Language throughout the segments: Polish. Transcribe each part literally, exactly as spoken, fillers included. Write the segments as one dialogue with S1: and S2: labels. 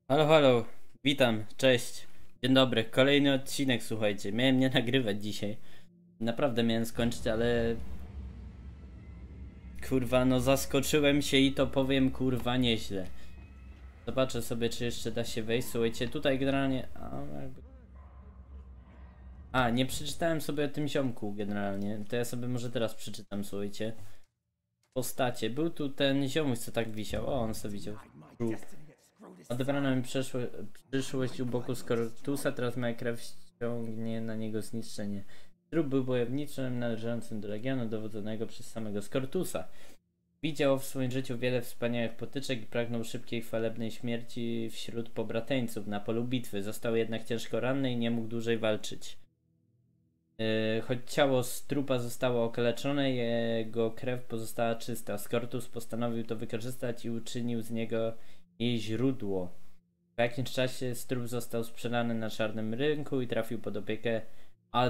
S1: Halo, halo, witam, cześć, dzień dobry, kolejny odcinek, słuchajcie, miałem nie nagrywać dzisiaj, naprawdę miałem skończyć, ale kurwa, no zaskoczyłem się i to powiem kurwa nieźle. Zobaczę sobie, czy jeszcze da się wejść, słuchajcie, tutaj generalnie, a, jakby... a nie przeczytałem sobie o tym ziomku generalnie, to ja sobie może teraz przeczytam, słuchajcie. Postacie, był tu ten ziomuś, co tak wisiał, o on sobie widział. Odebrano mi przeszło, przyszłość u boku Skortusa, teraz moja krew ściągnie na niego zniszczenie. Trup był bojowniczym należącym do legionu dowodzonego przez samego Skortusa. Widział w swoim życiu wiele wspaniałych potyczek i pragnął szybkiej, chwalebnej śmierci wśród pobrateńców na polu bitwy. Został jednak ciężko ranny i nie mógł dłużej walczyć. Yy, choć ciało z trupa zostało okaleczone, jego krew pozostała czysta. Skortus postanowił to wykorzystać i uczynił z niego jej źródło. Po jakimś czasie trup został sprzedany na czarnym rynku i trafił pod opiekę Ad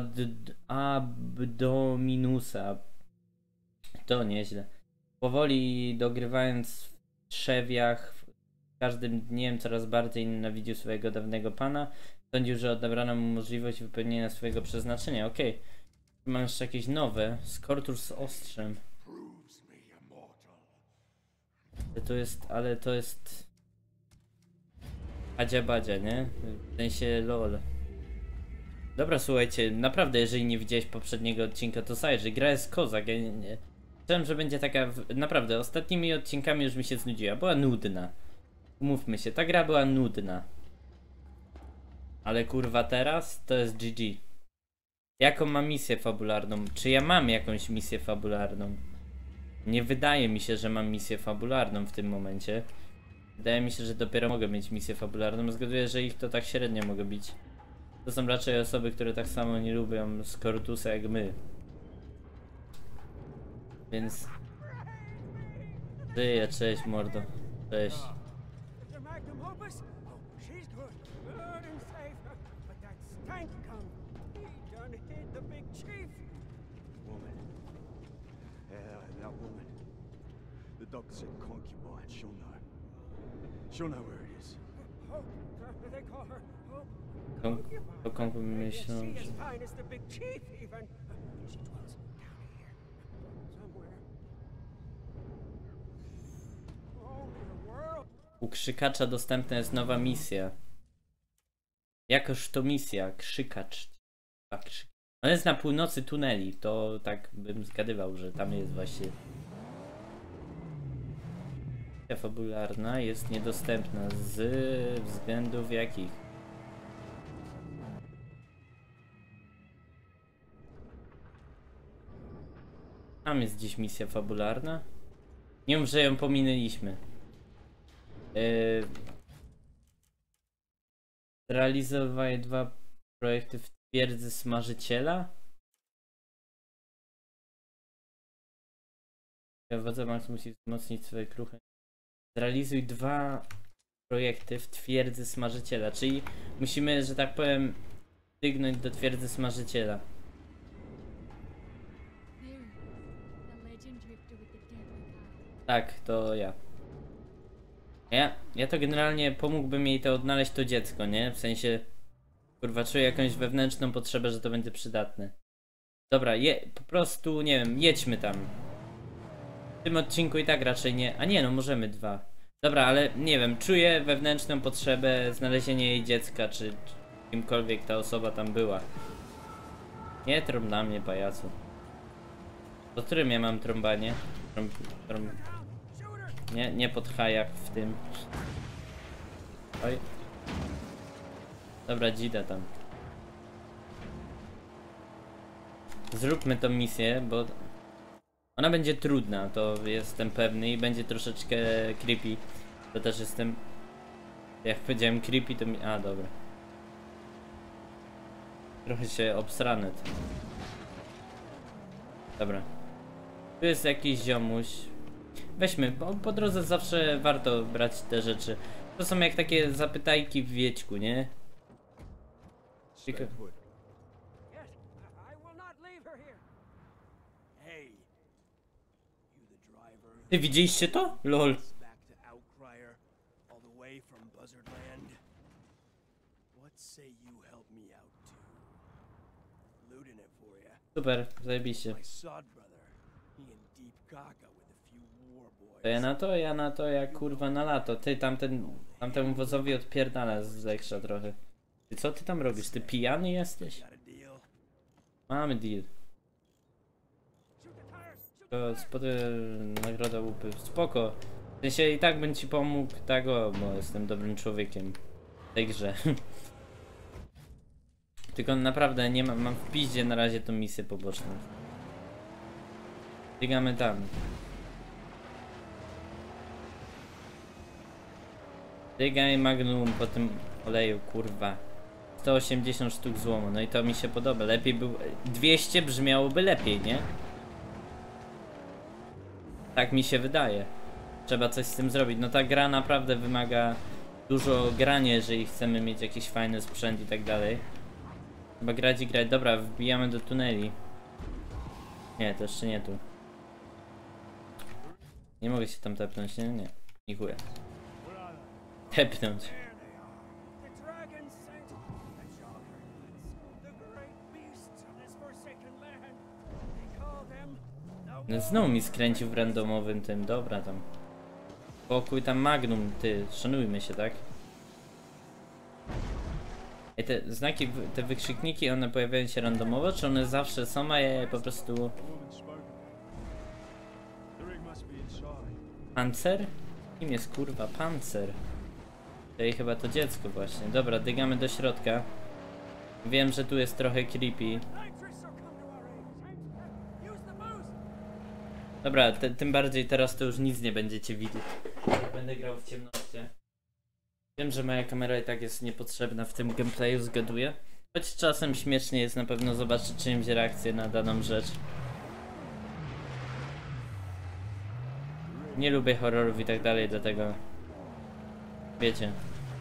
S1: Abdominusa. To nieźle. Powoli dogrywając w trzewiach, każdym dniem coraz bardziej nienawidził swojego dawnego pana. Sądził, że odebrano mu możliwość wypełnienia swojego przeznaczenia. Okej. Okay. Mam jeszcze jakieś nowe. Skortus z ostrzem. To jest, ale to jest... Adzia badzia, nie? W sensie lol. Dobra, słuchajcie, naprawdę jeżeli nie widziałeś poprzedniego odcinka, to zajrzyj. Gra jest kozak, ja nie, nie. Myślałem, że będzie taka... Naprawdę, ostatnimi odcinkami już mi się znudziła. Była nudna. Umówmy się, ta gra była nudna. Ale kurwa teraz to jest G G. Jaką mam misję fabularną? Czy ja mam jakąś misję fabularną? Nie wydaje mi się, że mam misję fabularną w tym momencie. Wydaje mi się, że dopiero mogę mieć misję fabularną. Zgaduję, że ich to tak średnio mogę bić. To są raczej osoby, które tak samo nie lubią Skortusa jak my. Więc... Żyję, cześć mordo. Cześć.
S2: She'll know where it is.
S1: To komu myślą, że... U krzykacza dostępna jest nowa misja. Jakoż to misja? Krzykacz. A, krzyk... On jest na północy tuneli, to tak bym zgadywał, że tam jest właśnie... Misja fabularna jest niedostępna z względów jakich? Tam jest gdzieś misja fabularna. Nie mów, że ją pominęliśmy. Yy... Realizowaj dwa projekty w twierdzy smażyciela. Wodza Max musi wzmocnić swoje kruche. Zrealizuj dwa projekty w twierdzy smażyciela, czyli musimy, że tak powiem, stygnąć do twierdzy smażyciela. Tak, to ja. Ja, ja to generalnie pomógłbym jej to odnaleźć to dziecko, nie? W sensie, kurwa, czuję jakąś wewnętrzną potrzebę, że to będzie przydatne. Dobra, je, po prostu, nie wiem, jedźmy tam. W tym odcinku i tak raczej nie, a nie no, możemy dwa. Dobra, ale nie wiem, czuję wewnętrzną potrzebę znalezienia jej dziecka, czy, czy kimkolwiek ta osoba tam była. Nie trąb na mnie, pajacu. Po którym ja mam trąbanie? Trąb, trąb... Nie, nie pod H jak w tym. Oj. Dobra, dzida tam. Zróbmy tą misję, bo ona będzie trudna, to jestem pewny, i będzie troszeczkę creepy. To też jestem... Jak powiedziałem creepy, to mi... A, dobra. Trochę się obsrane. Dobra. Tu jest jakiś ziomuś. Weźmy, bo po drodze zawsze warto brać te rzeczy. To są jak takie zapytajki w Wiedźku, nie? Tylko... Ty widzieliście to? Lol.
S3: away from Buzzardland. What say you help me out too? Looting it for ya.
S1: Super, zajebiście.
S3: My sod brother, he in deep caca with a few war boys.
S1: To ja na to, ja na to, jak kurwa na lato. Ty tamten, tamtemu wozowi odpierdala z ekstra trochę. Ty co ty tam robisz? Ty pijany jesteś?
S3: Got a deal?
S1: Mamy deal. To spody nagroda łupy. Spoko. W sensie i tak bym ci pomógł, tak o, bo jestem dobrym człowiekiem w tej grze. Tylko naprawdę nie mam, mam w piździe na razie tą misję poboczną. Biegamy tam. Biegaj Magnum po tym oleju, kurwa. sto osiemdziesiąt sztuk złomu, no i to mi się podoba. Lepiej był... dwieście brzmiałoby lepiej, nie? Tak mi się wydaje. Trzeba coś z tym zrobić. No ta gra naprawdę wymaga dużo grania, jeżeli chcemy mieć jakiś fajny sprzęt i tak dalej. Chyba grać i grać. Dobra, wbijamy do tuneli. Nie, to jeszcze nie tu. Nie mogę się tam tepnąć, nie? Nie. Dziękuję. Tepnąć.
S3: The dragon sent the Joggernuts, the great beasts of this forsaken land. They call them the
S1: No znowu mi skręcił w randomowym tym. Dobra tam. Pokój tam Magnum, ty. Szanujmy się, tak? I te znaki, te wykrzykniki, one pojawiają się randomowo, czy one zawsze są, a ja je po prostu...
S2: The woman spoke. The rig must be inside.
S1: Pancer? Kim jest kurwa pancer? Tutaj chyba to dziecko właśnie. Dobra, dygamy do środka. Wiem, że tu jest trochę creepy.
S3: Nitrous shall come to our aid. Time to use the boost.
S1: Dobra, te, tym bardziej teraz to już nic nie będziecie widzieć. Będę grał w ciemności. Wiem, że moja kamera i tak jest niepotrzebna w tym gameplayu, zgaduję. Choć czasem śmiesznie jest na pewno zobaczyć czyimś reakcję na daną rzecz. Nie lubię horrorów i tak dalej, dlatego... Wiecie.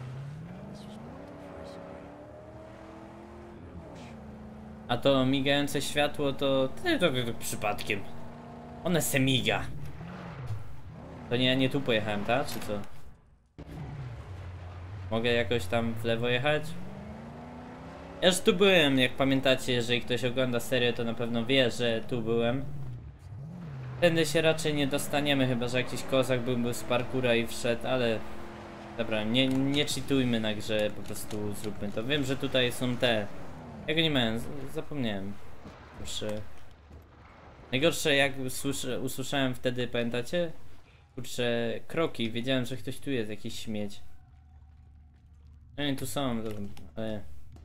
S1: A to migające światło to... To, to, to, to przypadkiem. One se miga. To nie, nie tu pojechałem, tak? Czy co? Mogę jakoś tam w lewo jechać? Ja już tu byłem, jak pamiętacie, jeżeli ktoś ogląda serię, to na pewno wie, że tu byłem. Tędy się raczej nie dostaniemy, chyba że jakiś kozak byłby z parkura i wszedł, ale... Dobra, nie, nie cheatujmy na grze, po prostu zróbmy to. Wiem, że tutaj są te... Jak nie miałem, zapomniałem. Kurczę... Najgorsze, jak usłyszę, usłyszałem wtedy, pamiętacie? Kurczę, kroki, wiedziałem, że ktoś tu jest, jakiś śmieć. No nie, tu są, ale...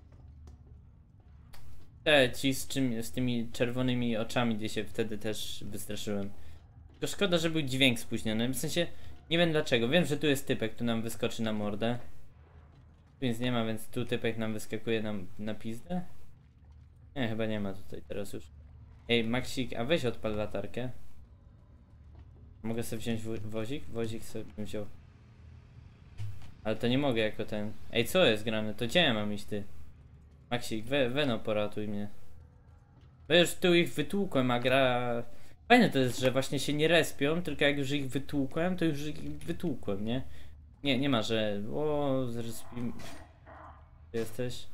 S1: Te, ci z, czym, z tymi czerwonymi oczami, gdzie się wtedy też wystraszyłem. Tylko szkoda, że był dźwięk spóźniony, w sensie, nie wiem dlaczego. Wiem, że tu jest typek, tu nam wyskoczy na mordę. Tu nic nie ma, więc tu typek nam wyskakuje nam na pizdę. Nie, chyba nie ma tutaj teraz już. Ej, Maxik, a weź odpal latarkę. Mogę sobie wziąć wo wozik? Wozik sobie bym wziął. Ale to nie mogę jako ten... Ej, co jest grane? To gdzie ja mam iść, ty? Maxik, we, Veno, poratuj mnie. Bo już tu ich wytłukłem, a gra... Fajne to jest, że właśnie się nie respią, tylko jak już ich wytłukłem, to już ich wytłukłem, nie? Nie, nie ma, że... O, zrespim... Ty jesteś?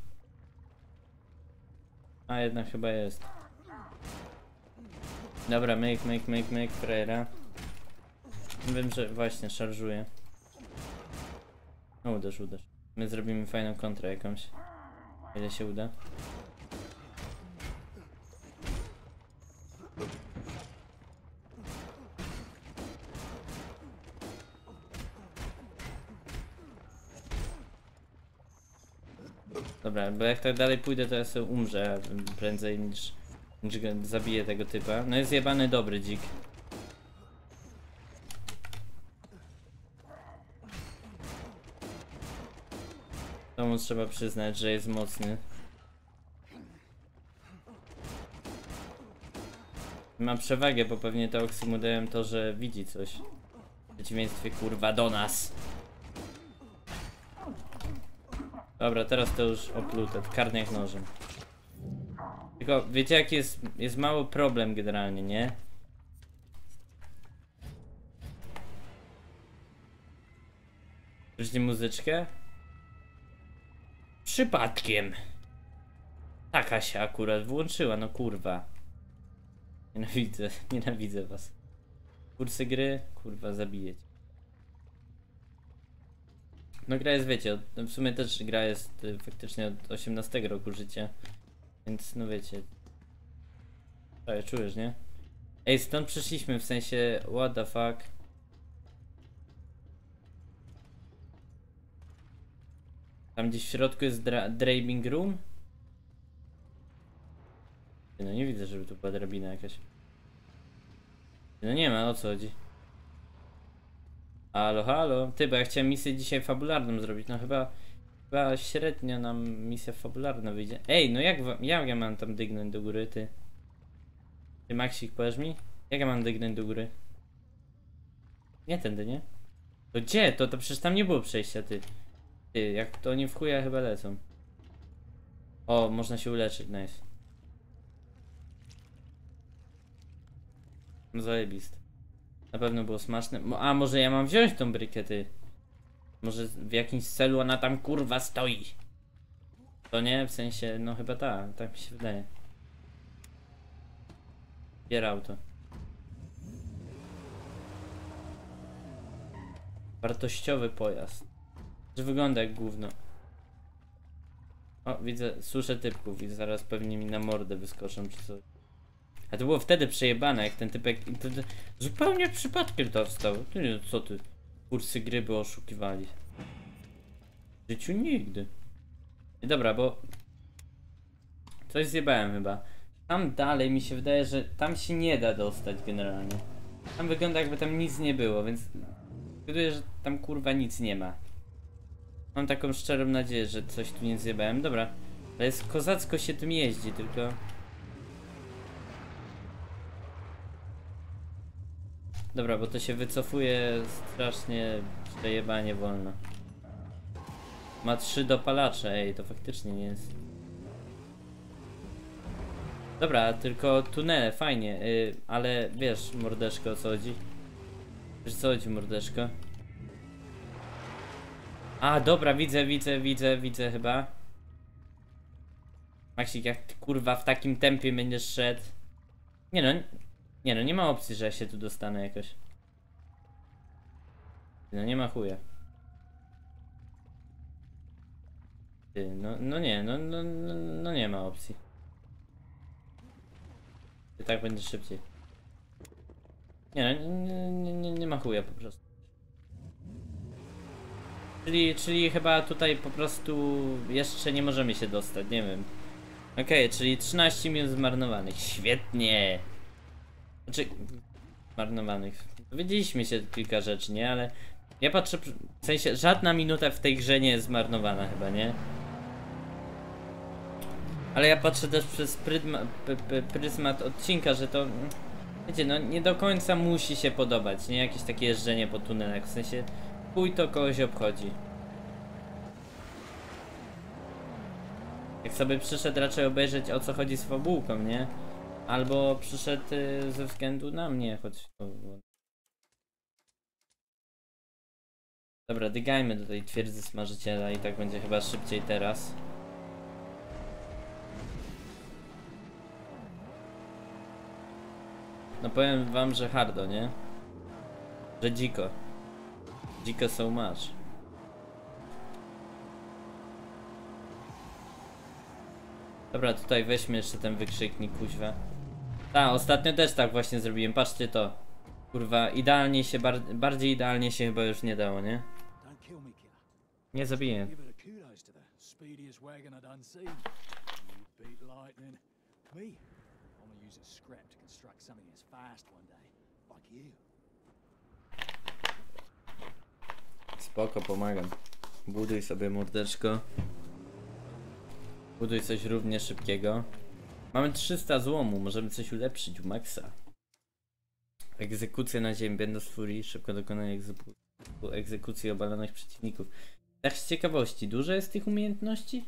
S1: A, jednak chyba jest. Dobra, make, make, make, make, frajera. Wiem, że właśnie szarżuje. No uderz, uderz. My zrobimy fajną kontrę jakąś. Ile się uda. Dobra, bo jak tak dalej pójdę, to ja sobie umrze prędzej niż, niż go zabiję tego typa. No jest jebany dobry dzik. To mu trzeba przyznać, że jest mocny. Ma przewagę, bo pewnie te oksy mu dają to, że widzi coś. W przeciwieństwie kurwa do nas. Dobra, teraz to już oplute, karny jak nożem. Tylko wiecie jaki jest, jest mały problem generalnie, nie? Słyszycie muzyczkę? Przypadkiem. Taka się akurat włączyła, no kurwa. Nienawidzę, nienawidzę was. Kursy gry, kurwa, zabiję cię. No gra jest, wiecie, od, w sumie też gra jest y, faktycznie od osiemnastego roku życia. Więc no wiecie. Tak, czujesz, nie? Ej, stąd przyszliśmy, w sensie, what the fuck. Tam gdzieś w środku jest dra draping room? No nie widzę, żeby tu była drabina jakaś. No nie ma, o co chodzi? Halo, halo. Ty, bo ja chciałem misję dzisiaj fabularną zrobić, no chyba... Chyba średnio nam misja fabularna wyjdzie. Ej, no jak, jak ja mam tam dygnąć do góry, ty? Ty, Maxik, powiesz mi? Jak ja mam dygnąć do góry? Nie tędy, nie? To gdzie? To, to przecież tam nie było przejścia, ty. Ty, jak to oni w chuja chyba lecą. O, można się uleczyć, nice. No zajebist. Na pewno było smaczne. A może ja mam wziąć tą brykę, ty? Może w jakimś celu ona tam kurwa stoi. To nie? W sensie, no chyba tak, tak mi się wydaje. Bierał to. Wartościowy pojazd. Że wygląda jak gówno. O, widzę, słyszę typków i zaraz pewnie mi na mordę wyskoczą czy coś. A to było wtedy przejebane, jak ten typek... To, to, zupełnie przypadkiem to wstał. Ty nie, co ty? Kursy gry by oszukiwali. W życiu nigdy. I dobra, bo... Coś zjebałem chyba. Tam dalej mi się wydaje, że tam się nie da dostać generalnie. Tam wygląda jakby tam nic nie było, więc... Wydaje, że tam kurwa nic nie ma. Mam taką szczerą nadzieję, że coś tu nie zjebałem. Dobra. Ale jest kozacko się tym jeździ, tylko... Dobra, bo to się wycofuje strasznie przejebanie wolno. Ma trzy dopalacze, ej, to faktycznie nie jest. Dobra, tylko tunele, fajnie, yy, ale wiesz, mordeczko, o co chodzi? Wiesz, co chodzi, mordeczko? A, dobra, widzę, widzę, widzę, widzę chyba. Maksik, jak ty, kurwa w takim tempie będziesz szedł. Nie no, nie no, nie ma opcji, że ja się tu dostanę jakoś. No nie ma chuja. Ty, no, no nie, no, no, no, no nie ma opcji. Ty tak będziesz szybciej. Nie no, nie, nie, nie, nie ma chuja po prostu. Czyli, czyli chyba tutaj po prostu jeszcze nie możemy się dostać, nie wiem. Okej, okay, czyli trzynaście minut zmarnowanych, świetnie. Znaczy, zmarnowanych. Dowiedzieliśmy się kilka rzeczy, nie? Ale ja patrzę, w sensie żadna minuta w tej grze nie jest zmarnowana chyba, nie? Ale ja patrzę też przez pryzma, pryzmat odcinka, że to, wiecie, no nie do końca musi się podobać, nie? Jakieś takie jeżdżenie po tunelach, w sensie chuj to kogoś obchodzi. Jak sobie przyszedł raczej obejrzeć, o co chodzi z fabułką, nie? Albo przyszedł y, ze względu na mnie, choć to... Dobra, dygajmy do tej twierdzy smażyciela i tak będzie chyba szybciej teraz. No powiem wam, że hardo, nie? Że dziko. Dziko so much. Dobra, tutaj weźmy jeszcze ten wykrzyknik, kuźwa. Ta, ostatnio też tak właśnie zrobiłem, patrzcie to. Kurwa, idealnie się, bar bardziej idealnie się chyba już nie dało, nie? Nie zabiję. Spoko, pomagam. Buduj sobie mordeczko. Buduj coś równie szybkiego. Mamy trzysta złomu, możemy coś ulepszyć u Maxa. Egzekucja na ziemi, będą z furii, szybko dokonanie egzeku egzekucji obalonych przeciwników. Tak z ciekawości, dużo jest tych umiejętności?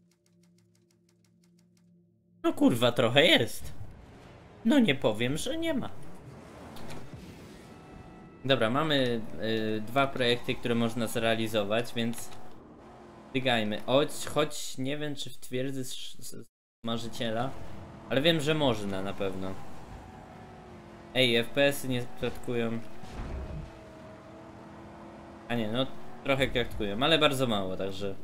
S1: No kurwa, trochę jest. No nie powiem, że nie ma. Dobra, mamy y, dwa projekty, które można zrealizować, więc biegajmy. Choć, choć nie wiem, czy w twierdzy sz- s- marzyciela, ale wiem, że można na pewno. Ej, F P S-y nie klatkują. A nie, no trochę klatkują, ale bardzo mało, także.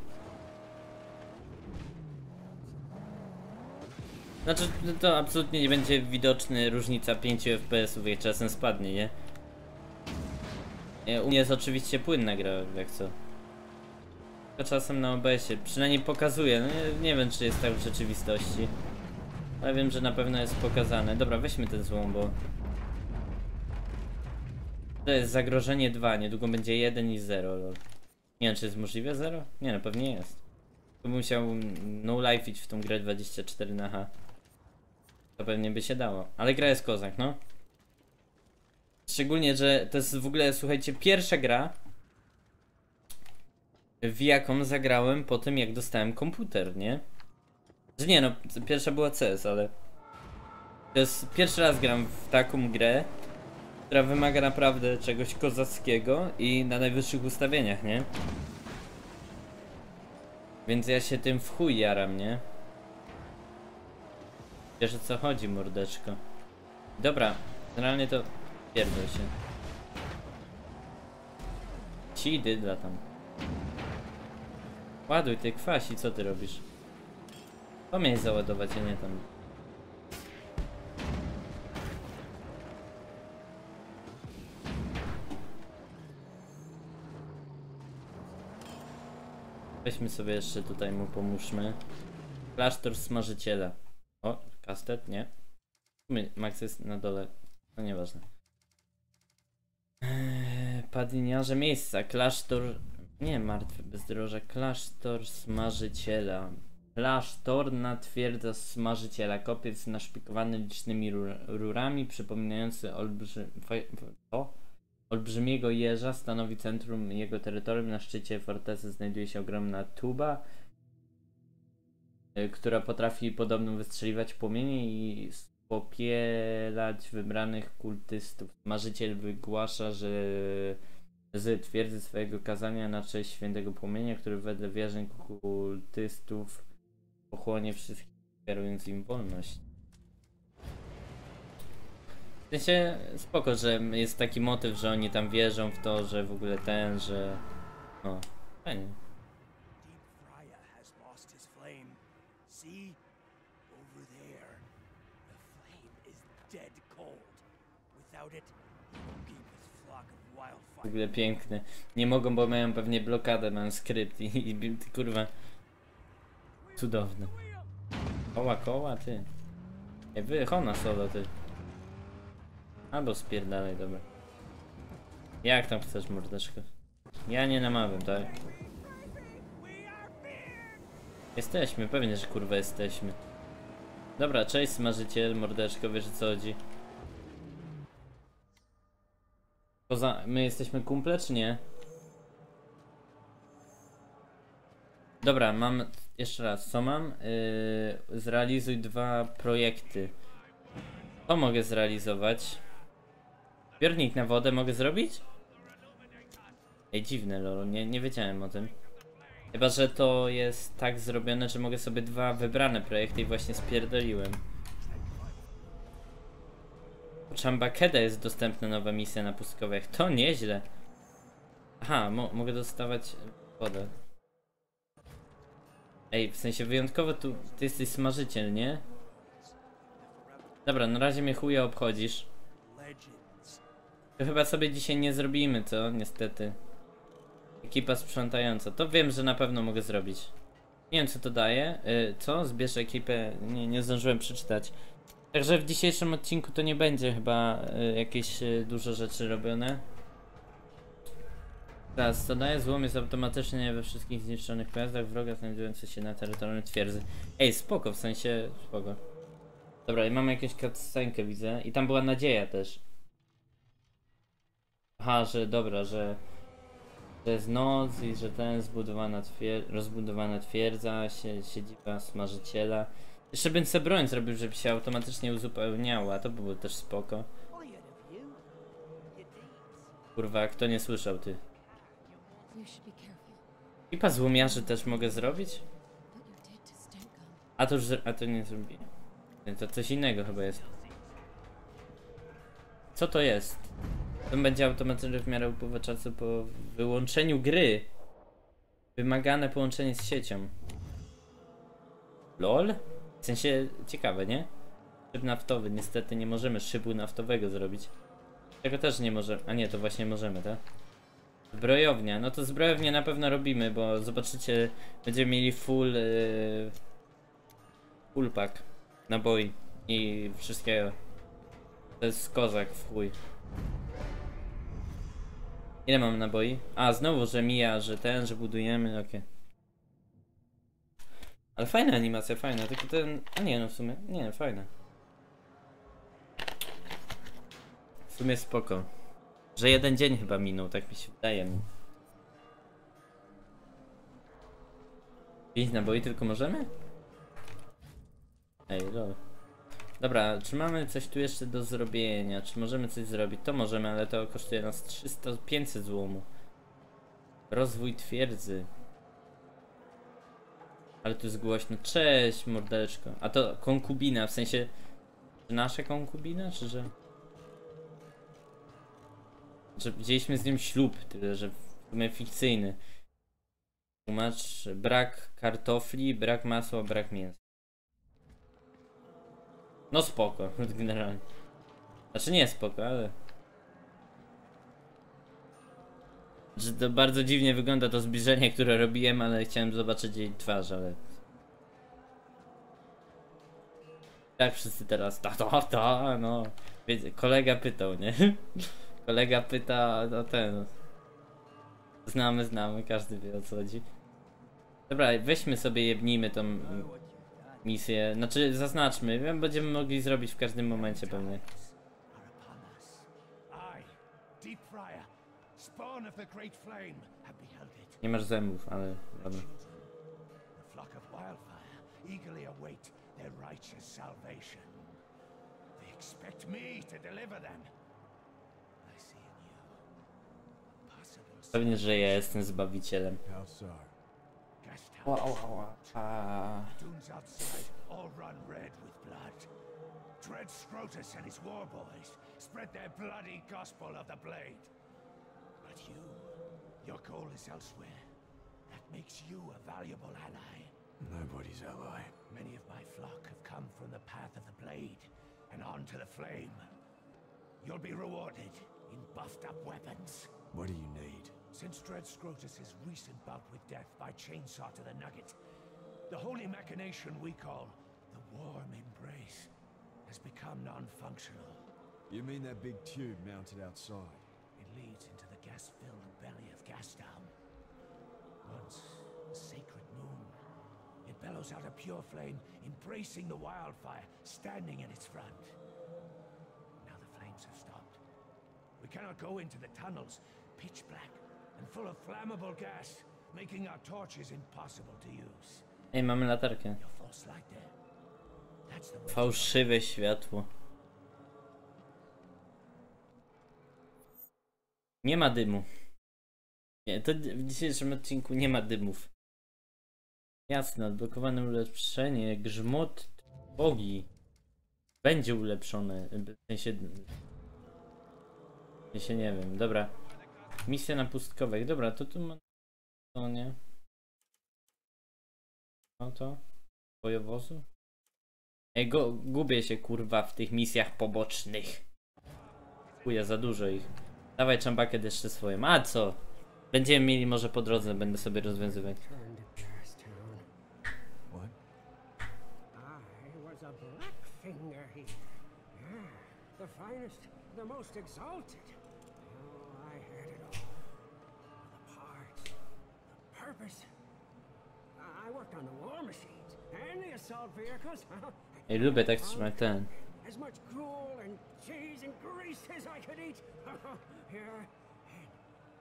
S1: Znaczy, to- to absolutnie nie będzie widoczny różnica pięć F P S-ów, jak czasem spadnie, nie? Nie, u mnie jest oczywiście płynna gra, jak co. Tylko czasem na O B S-ie, przynajmniej pokazuje, no nie, nie wiem, czy jest tak w rzeczywistości. Ale wiem, że na pewno jest pokazane. Dobra, weźmy ten złom, bo... To jest zagrożenie dwa, niedługo będzie jeden i zero, lol. Nie wiem, czy jest możliwe zero? Nie no, pewnie jest. To bym musiał no life iść w tą grę dwadzieścia cztery na H. To pewnie by się dało. Ale gra jest kozak, no. Szczególnie, że to jest w ogóle, słuchajcie, pierwsza gra, w jaką zagrałem po tym, jak dostałem komputer, nie? Że nie no, pierwsza była C S, ale... To jest pierwszy raz gram w taką grę, która wymaga naprawdę czegoś kozackiego i na najwyższych ustawieniach, nie? Więc ja się tym w chuj jaram, nie? Wiesz o co chodzi, mordeczko. Dobra, generalnie to... Pierdol się. Ci dydla tam. Ładuj ty kwasi, co ty robisz? To miałeś załadować, a nie tam. Weźmy sobie jeszcze tutaj, mu pomóżmy. Klasztor smażyciela. O, kastet, nie. My, Max jest na dole. No nieważne. Eee, padliniarze miejsca. Klasztor... Nie, martwy bezdroża. Klasztor smażyciela. Klasztorna twierdza smażyciela. Kopiec naszpikowany licznymi rur rurami, przypominający olbrzy... o? olbrzymiego jeża, stanowi centrum jego terytorium. Na szczycie fortecy znajduje się ogromna tuba, y, która potrafi podobno wystrzeliwać płomienie i popielać wybranych kultystów. Marzyciel wygłasza, że z twierdzy swojego kazania na cześć świętego płomienia, który wedle wierzeń kultystów pochłonie wszystkich, ofiarując im wolność. W sensie spoko, że jest taki motyw, że oni tam wierzą w to, że w ogóle ten, że... No, fajnie.
S3: Deep Freya has lost his flame. See? Over there. The flame is dead cold. Without it, he will keep his flock of
S1: W
S3: wildfire.
S1: ogóle piękny. Nie mogą, bo mają pewnie blokadę, mają skrypt i, i, i kurwa... Cudowny. Koła, koła, ty. Ej, wychodź na solo, ty. Albo spierdalaj, dobra. Jak tam chcesz, mordeczko? Ja nie namawiam, tak? Jesteśmy, pewnie, że kurwa jesteśmy. Dobra, cześć smażyciel, mordeczko, wiesz o co chodzi. Poza... My jesteśmy kumple, czy nie? Dobra, mam... Jeszcze raz, co mam? Yy... Zrealizuj dwa projekty. To mogę zrealizować. Zbiornik na wodę mogę zrobić? Ej, dziwne, lolo, nie, nie wiedziałem o tym. Chyba, że to jest tak zrobione, że mogę sobie dwa wybrane projekty i właśnie spierdoliłem. U Chambakeda jest dostępna nowa misja na pustkowiach. To nieźle. Aha, mo mogę dostawać wodę. Ej, w sensie wyjątkowo tu... Ty jesteś smażyciel, nie? Dobra, na razie mnie chuja obchodzisz. To chyba sobie dzisiaj nie zrobimy, co? Niestety. Ekipa sprzątająca. To wiem, że na pewno mogę zrobić. Nie wiem, co to daje. Yy, co? Zbierz ekipę. Nie, nie zdążyłem przeczytać. Także w dzisiejszym odcinku to nie będzie chyba yy, jakieś yy, dużo rzeczy robione. Teraz, co daje? Złom jest automatycznie we wszystkich zniszczonych pojazdach wroga znajdujących się na terytorium twierdzy. Ej, spoko, w sensie spoko. Dobra, i mamy jakąś cutscenkę, widzę. I tam była nadzieja też. Aha, że dobra, że... To jest noc i że ten zbudowana twier rozbudowana twierdza, sie siedziba smażyciela. Jeszcze bym sobie broń zrobił, żeby się automatycznie uzupełniała, to by było też spoko. Kurwa, kto nie słyszał, ty.
S4: You should be careful.
S1: Pipa złomiarzy też mogę zrobić?
S4: What you did to Stenkum.
S1: A to już, zro- a to nie zrobi. Nie, to coś innego chyba jest. Co to jest? To będzie automatycznie w miarę upływu czasu po wyłączeniu gry. Wymagane połączenie z siecią. LOL? W sensie ciekawe, nie? Szyb naftowy, niestety nie możemy szybu naftowego zrobić. Tego też nie możemy. A nie, to właśnie możemy, tak? Zbrojownia, no to zbrojownię na pewno robimy, bo zobaczycie, będziemy mieli full yy, full pack naboi i wszystkiego. To jest kozak w chuj. Ile mam naboi? A, znowu, że mija, że ten, że budujemy, okej. Okay. Ale fajna animacja, fajna, tylko ten... A nie, no w sumie, nie, fajna. W sumie spoko. Że jeden dzień chyba minął, tak mi się wydaje. Pięć naboi tylko możemy? Ej, lol. Dobra, czy mamy coś tu jeszcze do zrobienia? Czy możemy coś zrobić? To możemy, ale to kosztuje nas trzysta pięćset złomu. Rozwój twierdzy. Ale tu jest głośno. Cześć, mordeczko. A to konkubina, w sensie... Czy nasza konkubina, czy że... Że wzięliśmy z nim ślub, tyle że w sumie fikcyjny. Tłumacz, brak kartofli, brak masła, brak mięsa. No spoko, generalnie. Znaczy nie spoko, ale... Że to bardzo dziwnie wygląda to zbliżenie, które robiłem, ale chciałem zobaczyć jej twarz, ale... Tak wszyscy teraz, ta, ta, ta, no. Wiecie, kolega pytał, nie? Kolega pyta, no ten... Znamy, znamy, każdy wie o co chodzi. Dobra, weźmy sobie, jebnijmy tą misję, znaczy zaznaczmy, wiem, będziemy mogli zrobić w każdym momencie pewnie. Nie masz zębów, ale dobra. Pewnie, że ja jestem zbawicielem. Wow, wow, wow. A...
S3: Dunes outside all run red with blood. Dread Scrotus and his warboys spread their bloody gospel of the blade. But you, your goal is elsewhere. That makes you a valuable ally.
S2: Nobody's ally.
S3: Many of my flock have come from the path of the blade and onto the flame. You'll be rewarded in buffed up weapons.
S2: What do you need?
S3: Since Dread Scrotus' recent bout with death by chainsaw to the nugget, the holy machination we call the Warm Embrace has become non-functional.
S2: You mean that big tube mounted outside?
S3: It leads into the gas-filled belly of Gastown. Once a sacred moon, it bellows out a pure flame, embracing the wildfire, standing in its front. Now the flames have stopped. We cannot go into the tunnels, pitch black and full of flammable gas, making our torches impossible to use.
S1: Ej, mamy latarkę.
S3: Your false light there. That's the way.
S1: Fałszywe światło. Nie ma dymu. Nie, to w dzisiejszym odcinku nie ma dymów. Jasne, odblokowane ulepszenie, grzmot bogi. Będzie ulepszone. W sensie... W sensie nie wiem, dobra. Misja na pustkowej, dobra, to tu ma... To nie. No to? Bojowozu? Ej, go, gubię się kurwa w tych misjach pobocznych. Chuja, za dużo ich. Dawaj czambakę jeszcze swoją. A co? Będziemy mieli może po drodze, będę sobie rozwiązywać.
S2: What?
S5: I was a Blackfinger he. Yeah, the finest, the most exalted. Oh, I heard it all. The parts, the purpose. I worked on the war machines and the assault vehicles.
S1: Ej, lubię tak trzymać ten.
S5: As much gruel and cheese and grease as I could eat. Here, and, and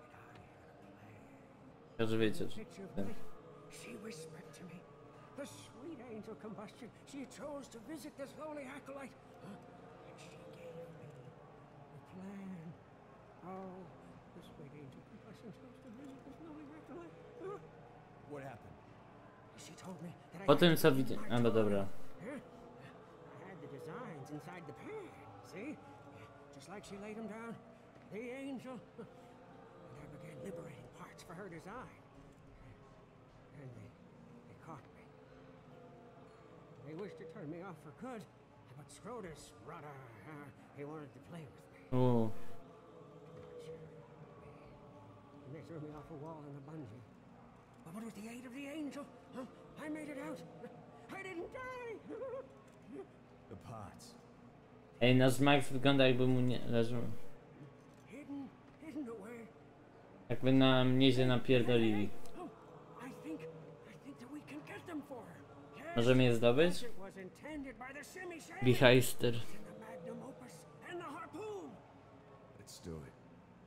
S5: I
S1: Że wiecie, że
S5: picture of
S1: ten.
S5: me. She whispered to me, the sweet angel combustion. She chose to visit this holy acolyte, and she gave me the plan. Oh, persuade Angel to bless themselves to bring this knowing back to life. Huh?
S3: What happened?
S5: She told me that I
S1: Po
S5: had
S1: tym
S5: to
S1: co
S5: keep
S1: widzę...
S5: my
S1: A no
S5: toy.
S1: dobra.
S5: Huh? I had the designs inside the pan, see? Just like she laid them down. The angel. And I began liberating parts for her design. And they, they caught me. They wished to turn me off for good, but Schroeder's brother, uh, he wanted to play with me.
S1: Uuu.
S5: Torture me. And they threw me off a wall in a bungee. But with the aid of the angel, huh, I made it out. I didn't die.
S3: The pots.
S1: Ej, nasz Max wygląda jakby mu nie leżał.
S5: Hidden, hidden away.
S1: Jakby nam nieźle napierdolili.
S5: Oh, I think, I think that we can get them for her. Yes,
S1: Możemy je zdobyć?
S5: as it was intended by the Semi-Shade.
S1: Beheister.
S5: And the magnum opus and the harpoon.
S3: Let's do it.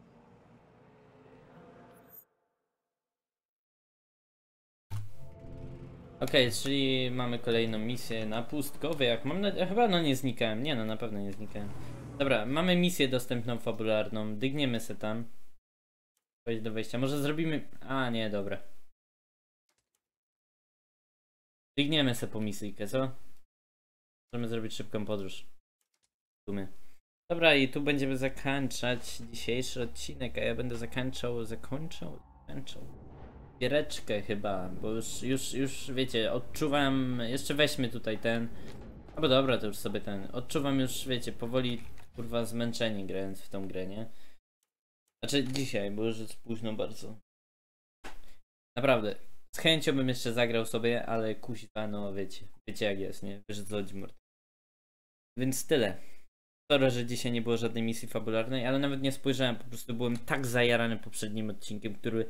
S1: Okej, czyli mamy kolejną misję na pustkowie, jak mam nadzieję, chyba no nie znikałem, nie no na pewno nie znikałem. Dobra, mamy misję dostępną fabularną, dygniemy se tam. Wejść do wejścia, może zrobimy, a nie, dobra. Dygniemy se po misyjkę, co? Możemy zrobić szybką podróż. W sumie. Dobra, i tu będziemy zakończać dzisiejszy odcinek, a ja będę zakończał, zakończał, zakończał. Giereczkę chyba, bo już, już, już wiecie, odczuwam, jeszcze weźmy tutaj ten, albo dobra, to już sobie ten, odczuwam już, wiecie, powoli, kurwa, zmęczenie grając w tą grę, nie? Znaczy dzisiaj, bo już jest późno bardzo. Naprawdę, z chęcią bym jeszcze zagrał sobie, ale kuźwa, no wiecie, wiecie jak jest, nie? Wiesz co chodzi, mord. Więc tyle. Sorry, że dzisiaj nie było żadnej misji fabularnej, ale nawet nie spojrzałem, po prostu byłem tak zajarany poprzednim odcinkiem, który...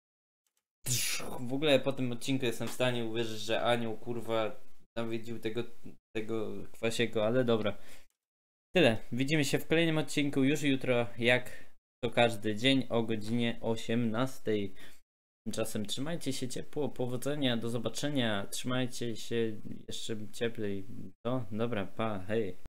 S1: W ogóle po tym odcinku jestem w stanie uwierzyć, że anioł kurwa nawiedził tego, tego kwasiego, ale dobra. Tyle. Widzimy się w kolejnym odcinku już jutro, jak to każdy dzień o godzinie osiemnastej. Tymczasem trzymajcie się ciepło, powodzenia, do zobaczenia, trzymajcie się jeszcze cieplej. No, dobra, pa, hej.